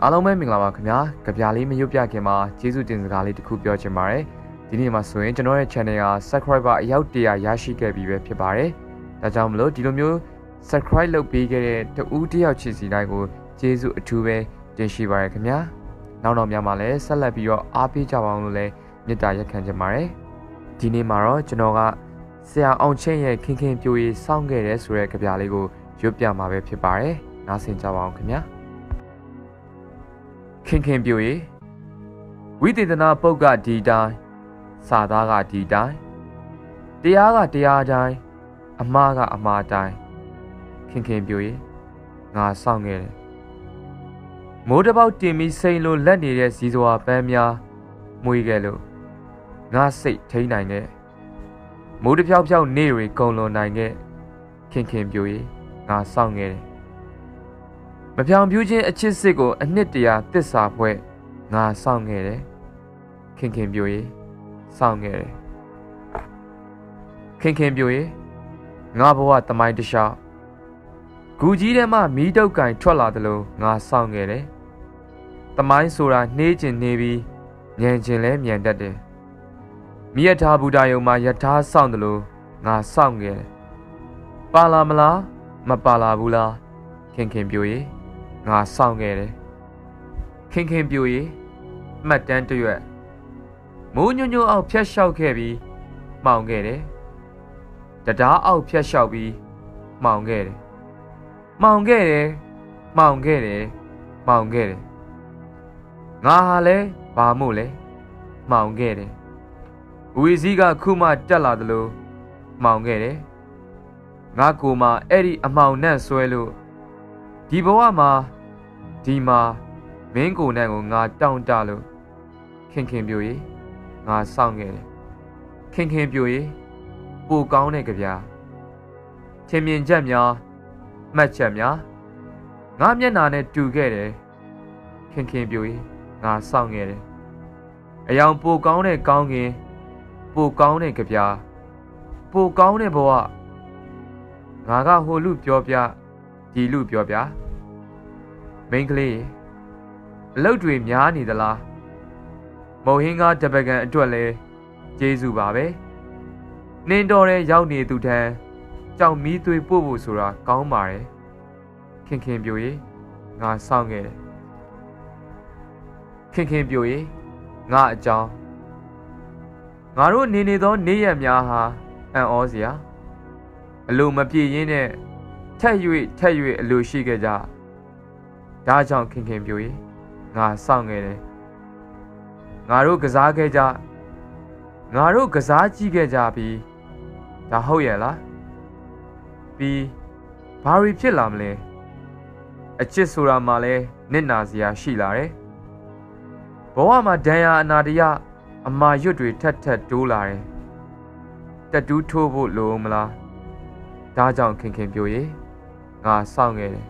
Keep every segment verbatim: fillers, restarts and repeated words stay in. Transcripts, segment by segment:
အားလုံးပဲမင်္ဂလာပါခင်ဗျာကြပြလေးမရွတ်ပြခင်မှာကျေးဇူးတင်စကားလေးတစ်ခုပြောချင်ပါတယ်ဒီနေ့မှာဆိုရင်ကျွန်တော်ရဲ့ channel က subscriber အယောက်တရာရရှိခဲ့ပြီပဲဖြစ်ပါတယ်ဒါကြောင့်မလို့ဒီလိုမျိုး subscribe လုပ်ပေးခဲ့တဲ့တဦးတယောက်ချစ်စီတိုင်းကိုကျေးဇူးအထူးပဲတင်ရှိပါရခင်ဗျာနောက်တော့များမှာလည်းဆက်လက်ပြီးတော့အားပေးကြပါအောင်လို့လည်းမေတ္တာရက်ခံချင်ပါတယ်ဒီနေ့မှာတော့ကျွန်တော်ကဆရာအောင်ချင်းရဲ့ခင်ခင်ပြိုရေးစောင့်ခဲ့တဲ့ဆိုတဲ့ကြပြလေးကိုရွတ်ပြမှာပဲဖြစ်ပါတယ်နားဆင်ကြပါအောင်ခင်ဗျာခင်ခင်ပြိုရေးဝိသေသနာပုတ်ကဒီတိုင်းစာသားကဒီတိုင်းတရားကတရားတိုင်းအမှားကအမှားတိုင်းခင်ခင်ပြိုရေးငါစောင့်ခဲ့တယ်မိုးတစ်ပေါက်တင်ပြီးစိန်လိုလက်နေတဲ့ဇီစွာပန်းများမွေးခဲ့လို့ငါစိတ်ထိန်းနိုင်ခဲ့မိုးတစ်ဖြောက်ဖြောက်နေတွေကုံလွန်နိုင်ခဲ့ခင်ခင်ပြိုရေးငါစောင့်ခဲ့တယ်မပြောင်ပြူးခြင်းအချစ်စစ်ကိုအနှစ်တရာသစ္စာဖွဲ့ငါစောင့်ခဲ့တယ်ခင်ခင်ပြိုရေးစောင့်ခဲ့တယ်ခင်ခင်ပြိုရေးငါဘဝတမိုင်းတခြားဂူကြီးထဲမှမီးတုပ်ကင်ထွက်လာသလိုငါစောင့်ခဲ့တယ်တမိုင်းဆိုတာနှေးကျင်နေပြီးမြန်ကျင်လဲမြန်တတ်တယ်မြတ်ထာဘူတာယုံမှာယထာစောင့်သလိုငါစောင့်ခဲ့တယ်ပါလာမလားမပါလာဘူးလားခင်ခင်ပြိုရေးငါစောင့်ခဲ့တယ်ခင်ခင်ပြိုရေးမှတ်တမ်းတရွက်မိုးညွန့်ညွန့်အောက်ဖြတ်လျှောက်ခဲ့ပြီးမှောင်ခဲ့တယ်တရားအောက်ဖြတ်လျှောက်ပြီးမှောင်ခဲ့တယ်မှောင်ခဲ့တယ်မှောင်ခဲ့တယ်မှောင်ခဲ့တယ်ငါဟာလဲဘာမို့လဲမှောင်ခဲ့တယ်ဝီစည်းကခုမှတက်လာသလိုမှောင်ခဲ့တယ်ငါကိုမှအဲ့ဒီအမှောင်နဲ့ဆွဲလို့ဒီဘဝမှာဒီမှာမင်းကိုနဲ့ကိုငါတောင့်တလို့ခင်ခင်ပြိုရေးငါစောင့်ခဲ့တယ်ခင်ခင်ပြိုရေးပိုကောင်းတဲ့ကြပြထင်မြင်ချက်များမှတ်ချက်များငါမျက်နာနဲ့တူခဲ့တယ်ခင်ခင်ပြိုရေးငါစောင့်ခဲ့တယ်အယောင်ပိုကောင်းတဲ့ကောင်းကင်ပိုကောင်းတဲ့ကြပြပိုကောင်းတဲ့ဘဝငါကဟိုလူပြောပြဒီလူပြောပြမိန်းကလေးအလုပ်တွေများနေသလားမုံဟင်းကားတပကံအတွက်လဲကျေးဇူးပါပဲနင်းတော်တဲ့ရောက်နေသူထံကြောက်မီးသွေးပို့ဖို့ဆိုတာကောင်းပါတယ်ခင်ခင်ပြိုရေးငါစောင့်ခဲ့တယ်ခင်ခင်ပြိုရေးငါအကြောင်းငါတို့နေနေသောနေ့ရက်များဟာအံ့ဩစရာအလိုမပြည့်ရင်းနဲ့ထက်၍ထက်၍အလိုရှိခဲ့ကြဒါကြောင့်ခင်ခင်ပြိုရေးငါစောင့်ခဲ့တယ်ငါတို့ကစားခဲ့ကြငါတို့ကစားကြည့်ခဲ့ကြပြီးဒါဟုတ်ရဲ့လားပြီးဘာတွေဖြစ်လာမလဲအချစ်ဆိုတာမှလည်းနစ်နာစရာရှိလာတယ်ဘဝမှာဒဏ်ရာအနာတရအမာရွတ်တွေထက်ထက်တိုးလာတယ်တက်တူးထိုးဖို့လိုမလားဒါကြောင့်ခင်ခင်ပြိုရေးငါစောင့်ခဲ့တယ်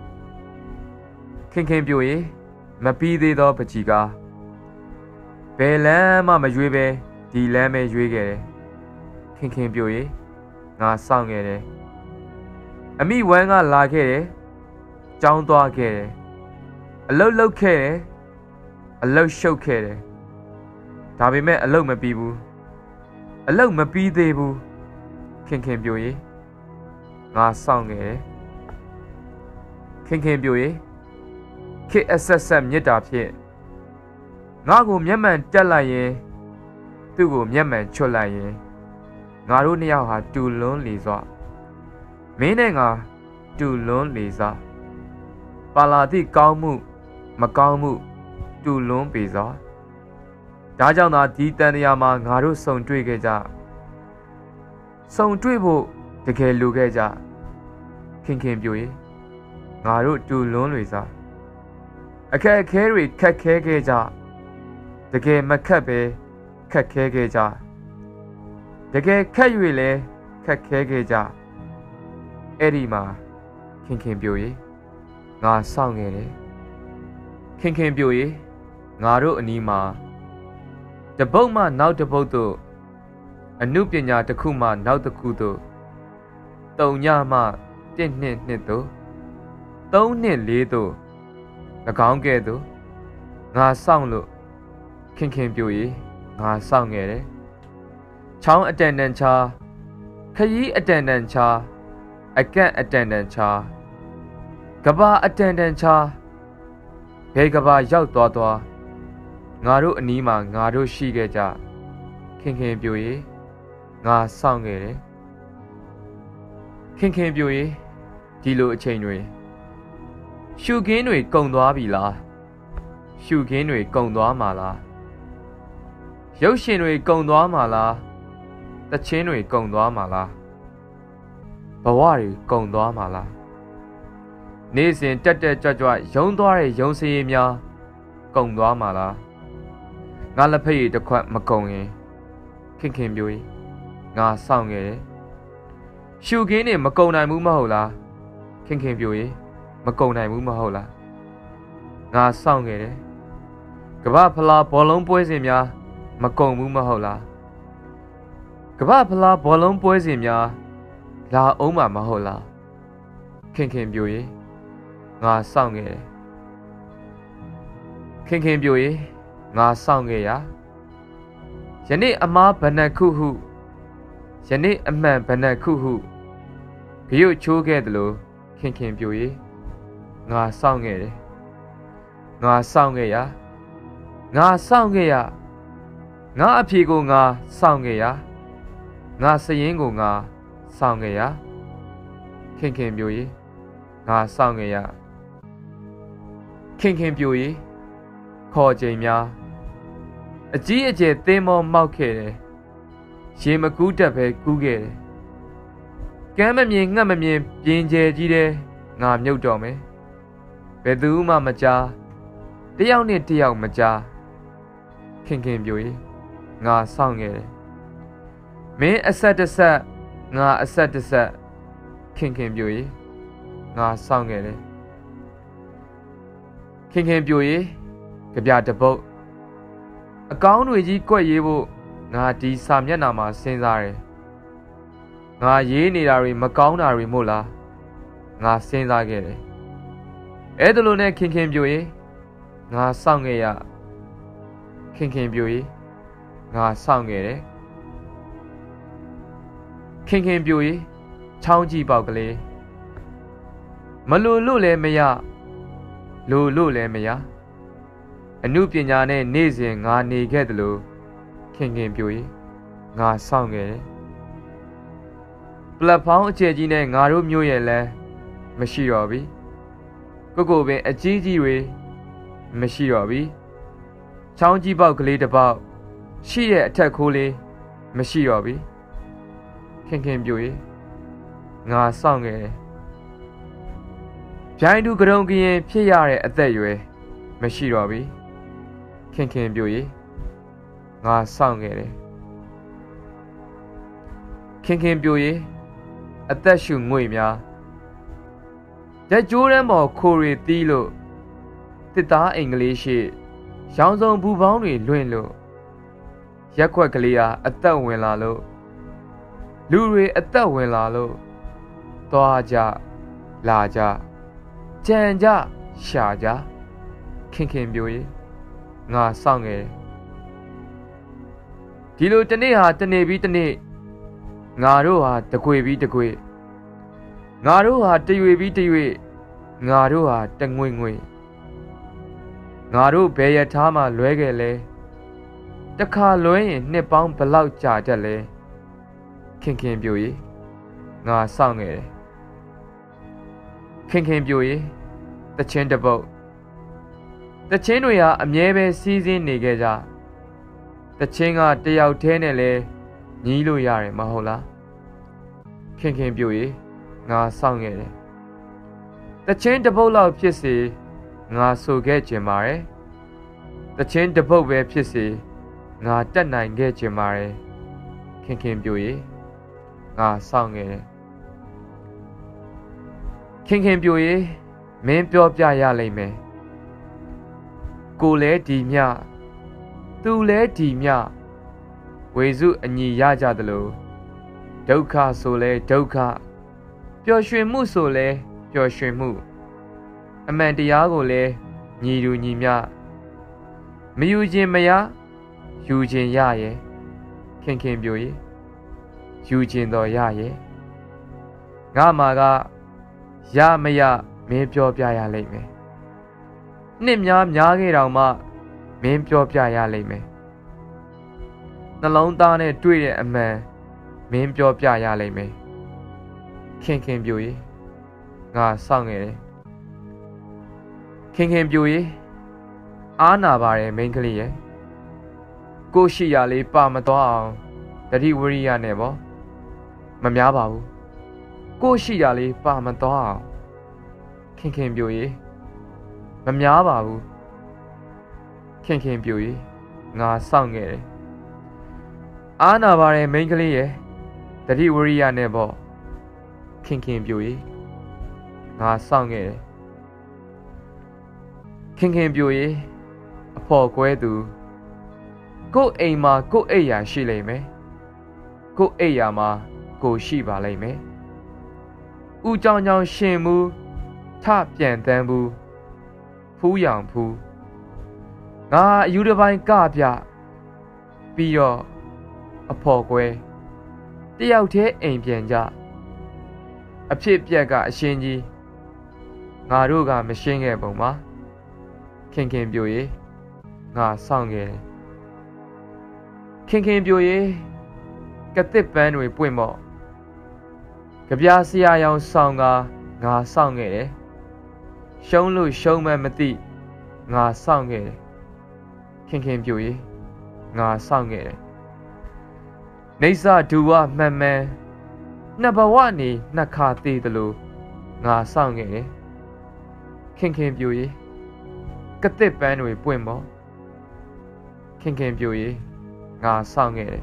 ခင်ခင်ပြိုရေးမပြီးသေးသောပကြီးကားဘယ်လမ်းမှမရွေးပဲဒီလမ်းပဲရွေးခဲ့တယ်ခင်ခင်ပြိုရေးငါစောင့်ခဲ့တယ်အမိဝမ်းကလာခဲ့တယ်ကြောင်းသွားခဲ့တယ်အလုတ်လုတ်ခဲ့တယ်အလုတ်ရှုပ်ခဲ့တယ်ဒါပေမဲ့အလုတ်မပြီးဘူးအလုတ်မပြီးသေးဘူးခင်ခင်ပြိုရေးငါစောင့်ခဲ့တယ်ခင်ခင်ပြိုရေးခေအဆက်ဆက်မြစ်တာဖြစ်ငါ့ကိုမျက်မှန်တက်လိုက်ရင်သူ့ကိုမျက်မှန်ချွတ်လိုက်ရင်ငါတို့နှစ်ယောက်ဟာတူလွန်းလေစွာမင်းနဲ့ငါတူလွန်းလေစွာပါလာသည့်ကောင်းမှုမကောင်းမှုတူလွန်းပေစွာဒါကြောင့်သာဒီတန်တရားမှာငါတို့ဆုံတွေ့ခဲ့ကြဆုံတွေ့ဖို့တကယ်လိုခဲ့ကြခင်ခင်ပြိုရေးငါတို့တူလွန်းလေစွာအခက်အခဲတွေခက်ခဲခဲ့ကြတကယ်မခက်ပဲခက်ခဲခဲ့ကြတကယ်ခက်၍လဲခက်ခဲခဲ့ကြအဲ့ဒီမှာခင်ခင်ပြိုရေးငါစောင့်ခဲ့တယ်ခင်ခင်ပြိုရေးငါတို့အနီးမှာတပုတ်မှနောက်တပုတ်သို့အနုပညာတစ်ခုမှနောက်တစ်ခုသို့တုံညမှတစ်နှစ်နှစ်သို့သုံးနှစ်လေးသို့၎င်းကဲ့သို့ငါစောင့်လို့ခင်ခင်ပြို၏ငါစောင့်ခဲ့တယ်ချောင်းအတန်တန်ချာခရီးအတန်တန်ချာအကန့်အတန်တန်ချာကဘာအတန်တန်ချာဘယ်ကဘာရောက်သွားသွားငါတို့အနီးမှာငါတို့ရှိခဲ့ကြခင်ခင်ပြို၏ငါစောင့်ခဲ့တယ်ခင်ခင်ပြို၏ဒီလိုအချိန်တွေရှုခင်းတွေကုံသွားပြီလားရှုခင်းတွေကုံသွားမှာလားရုပ်ရှင်တွေကုံသွားမှာလားတချင်းတွေကုံသွားမှာလားဘဝတွေကုံသွားမှာလားနေ့စဉ်တက်တက်ကြွကြွရုံသွားတဲ့ရုံစည်းများကုံသွားမှာလားငါလက်ဖက်ရည်တစ်ခွက်မကုံရင်ခင်ခင်ပြို၏ငါစောင့်ခဲ့တယ်ရှုခင်းတွေမကုံနိုင်ဘူးမဟုတ်လားခင်ခင်ပြို၏မကုံနိုင်ဘူးမဟုတ်လားငါစောင့်ခဲ့တယ်ကမ္ဘာဖလားဘောလုံးပွဲစဉ်များမကုံဘူးမဟုတ်လားကမ္ဘာဖလားဘောလုံးပွဲစဉ်များလာအောင်မှာမဟုတ်လားခင်ခင်ပြို၏ငါစောင့်ခဲ့တယ်ခင်ခင်ပြို၏ငါစောင့်ခဲ့ရယနေ့အမားဘဏ္ဍခုဟုယနေ့အမှန်ဘဏ္ဍခုဟုဂရုချိုးခဲ့တယ်လို့ခင်ခင်ပြို၏ငါစောင့်ခဲ့တယ်ငါစောင့်ခဲ့ရငါစောင့်ခဲ့ရငါအဖြေကိုငါစောင့်ခဲ့ရငါစရင်ကိုငါစောင့်ခဲ့ရခင်ခင်ပြို၏ငါစောင့်ခဲ့ရခင်ခင်ပြို၏ခေါ်ချိန်များအကြီးအကျယ်သင်းမောမောက်ခဲ့တယ်ရေမကူးတတ်ပဲကူးခဲ့တယ်ကမ်းမမြင်ငှက်မမြင်ပြင်းကျဲကြီးတယ်ငါမြုပ်တော်မယ်ဘယ်သူမှမကြားတယောက်နဲ့တယောက်မကြားခင်ခင်ပြို၏ငါစောင့်ခဲ့တယ်မင်းအဆက်တဆက်ငါအဆက်တဆက်ခင်ခင်ပြို၏ငါစောင့်ခဲ့တယ်ခင်ခင်ပြို၏ကြပြတပုတ်အကောင်းတွေကြီးကွက်ရေးဖို့ငါဒီစာမျက်နှာမှာစဉ်းစားတယ်ငါရေးနေတာတွေမကောင်းတာတွေမို့လားငါစဉ်းစားခဲ့တယ်အဲ့ဒါလိုနဲ့ခင်ခင်ပြို၏ငါစောင့်ခဲ့ရခင်ခင်ပြို၏ငါစောင့်ခဲ့တယ်ခင်ခင်ပြို၏ချောင်းကြည့်ပေါက်ကလေးမလိုလို့လည်းမရလိုလို့လည်းမရအမှုပညာနဲ့နေ့စဉ်ငါနေခဲ့တယ်လို့ခင်ခင်ပြို၏ငါစောင့်ခဲ့တယ်ပလက်ဖောင်းအကျယ်ကြီးနဲ့ငါတို့မျိုးရဲ့လဲမရှိတော့ပြီကိုကိုပင်အကြီးကြီးတွေမရှိတော့ပြီချောင်းကြီးပေါက်ကလေးတစ်ပေါက်ရှိရဲ့အထက်ခိုးလေးမရှိတော့ပြီခင်ခင်ပြို၏ငါစောင့်ခဲ့တယ်ဗျိုင်းတူကရုံကရင်ဖြစ်ရတဲ့အသက်အရွယ်မရှိတော့ပြီခင်ခင်ပြို၏ငါစောင့်ခဲ့တယ်ခင်ခင်ပြို၏အသက်ရှူငွေများရက်ကျိုးရမ်းပေါ်ခိုရီတီးလို့တစ်သားအင်္ဂလိပ်ရှိရောင်စုံဘူပေါင်းတွေလွင့်လို့ရက်ခွက်ကလေးဟာအသက်ဝင်လာလို့လူတွေအသက်ဝင်လာလို့သွားကြလာကြကြံကြရှာကြခင်ခင်ပြို၏ငါစောင့်ခဲ့ဒီလိုတနေ့ဟာတနေ့ပြီးတနေ့ငါတို့ဟာတကွေပြီးတကွေငါတို့ဟာတရွေပြီးတရွေငါတို့ဟာတငွေငွေငါတို့ဘယ်ရထားမှလွဲခဲ့လဲတခါလွဲရင်နှစ်ပေါင်းဘလောက်ကြာတတ်လဲခင်ခင်ပြို၏ငါစောင့်ခဲ့တယ်ခင်ခင်ပြို၏တချင်းတပုတ်တချင်းတွေဟာအမြဲပဲစီးစင်းနေခဲ့ကြတချင်းကတယောက်တည်းနဲ့လဲညီးလို့ရတယ်မဟုတ်လားခင်ခင်ပြို၏ငါစောင့်ခဲ့တယ်တချင်းတပုတ်လောက်ဖြစ်စေငါဆိုခဲ့ခြင်းပါတယ်တချင်းတပုတ်ပဲဖြစ်စေငါတက်နိုင်ခဲ့ခြင်းပါတယ်ခင်ခင်ပြို၏ငါစောင့်ခဲ့တယ်ခင်ခင်ပြို၏မင်းပြောပြရလိမ့်မယ်ကိုလဲဒီမြသူလဲဒီမြဝေစုအညီရကြသလိုဒုက္ခဆိုလဲဒုက္ခပျော်ရွှင်မှုဆိုလဲပျော်ရွှင်မှုအမှန်တရားကိုလဲညီလူညီမျှမယူခြင်းမရယူခြင်းရရဲ့ခင်ခင်ပြိုရဲ့ယူခြင်းတော်ရရဲ့ငါမှာကရမရမင်းပြောပြရလိမ့်မယ်နှစ်များများခဲ့တောင်မှမင်းပြောပြရလိမ့်မယ်နှလုံးသားနဲ့တွေ့တဲ့အမှန်မင်းပြောပြရလိမ့်မယ်ခင်ခင်ပြိုရဲ့ငါစောင့်ခဲ့တယ်ခင်ခင်ပြိုရဲ့အားနာပါတယ်မိန်းကလေးရဲ့ကိုရှိရလေးပါမသွားအောင်တတိဝရိယနဲ့ပေါ့မများပါဘူးကိုရှိရလေးပါမသွားအောင်ခင်ခင်ပြိုရဲ့မများပါဘူးခင်ခင်ပြိုရဲ့ငါစောင့်ခဲ့တယ်အားနာပါတယ်မိန်းကလေးရဲ့တတိဝရိယနဲ့ပေါ့ခင်ခင်ပြိုရဲ့ငါစောင့်ခဲ့တယ်ခင်ခင်ပြိုရဲ့အဖော်ကွဲသူကို့အိမ်မှာကို့အိယာရှိလိမ့်မယ်ကို့အိယာမှာကိုရှိပါလိမ့်မယ်ဦးကြောင်ကြောင်ရှင်မူထပြန်တန်းဘူးဖူးရောင်ဖူးငါအယူတစ်ပိုင်းကပြပြီးတော့အဖော်ကွဲတယောက်တည်းအိမ်ပြန်ကြအဖြစ်ပြက်ကအရှင်ကြီးငါတို့ကမရှင်းခဲ့ပုံပါခင်ခင်ပြိုရဲ့ငါစောင့်ခဲ့ခင်ခင်ပြိုရဲ့ကတစ်ပန်းတွေပွင့်မော့ကြပြားဆရာရောင်ဆောင်ကငါစောင့်ခဲ့တယ်ရှုံးလို့ရှုံးမှမသိငါစောင့်ခဲ့တယ်ခင်ခင်ပြိုရဲ့ငါစောင့်ခဲ့တယ်နေစာဒူဝမှန်မှန်နှစ်ဘဝနေနှစ်ခါသေးတယ်လို့ငါစောင့်ခဲ့တယ်ခင်ခင်ပြိုရဲ့ကတစ်ပန်းတွေပွင့်မော့ခင်ခင်ပြိုရဲ့ငါစောင့်ခဲ့တယ်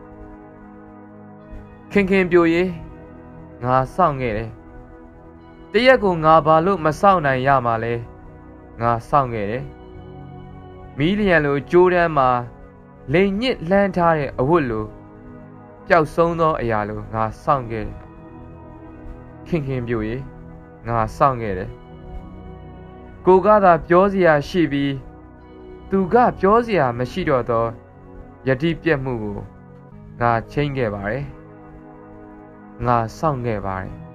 ခင်ခင်ပြိုရဲ့ငါစောင့်ခဲ့တယ်တရက်ကိုငါဘာလို့မစောင့်နိုင်ရမှာလဲငါစောင့်ခဲ့တယ်မီးလျံလိုကြိုးတန်းမှာလိန်ညစ်လှမ်းထားတဲ့အဝတ်လိုပျောက်ဆုံးသောအရာလိုငါစောင့်ခဲ့တယ်ခင်ခင်ပြိုရဲ့ငါစောင့်ခဲ့တယ်ကိုကသာပြောစရာရှိပြီးသူကပြောစရာမရှိတော့သောယတိပြက်မှုကိုငါချိန်ခဲ့ပါတယ်ငါစောင့်ခဲ့ပါတယ်